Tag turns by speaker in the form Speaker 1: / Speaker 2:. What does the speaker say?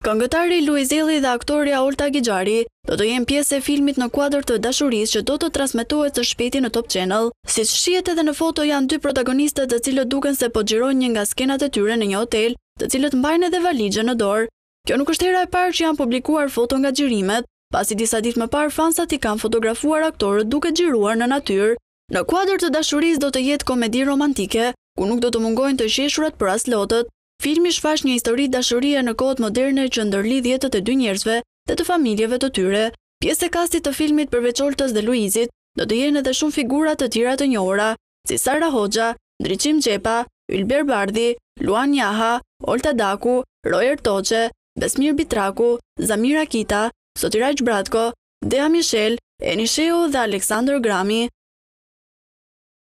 Speaker 1: Këngëtari Luizelli dhe aktoria Olta Gixhari do të jenë pjesë e filmit Në kuadër të dashurisë që do të transmetohet së shpejti në Top Channel. Siç shihet edhe në foto, janë dy protagonistët të cilët duken se po xhirojnë një nga skenat e tyre në një hotel, të cilët mbajnë edhe valixhe në dorë. Kjo nuk është hera e parë që janë publikuar foto nga xhirimet, pasi disa ditë më parë fansat i kanë fotografuar aktorët duke xhiruar në natyrë. Në kuadër të dashurisë do të jetë komedi romantike, ku nuk do të mungojnë të qeshurat për as lotët. Filmi shfaq një histori dashurie në kohët moderne që ndërlidh jetët e dy njerëzve dhe të familjeve të tyre. Pjesë e kastit të filmit përveç Oltës dhe Luizit, do të jenë edhe shumë figura të tjera të njohura, si Sara Hoxha, Ndriçim Xhepa, Ylber Bardhi, Luan Jaha, Olta Daku, Rojer Toçe, Besmir Bitraku, Zamira Kita, Sotiraj Bratko, Dea Michel, Eni Sheu dhe Aleksandër Grami.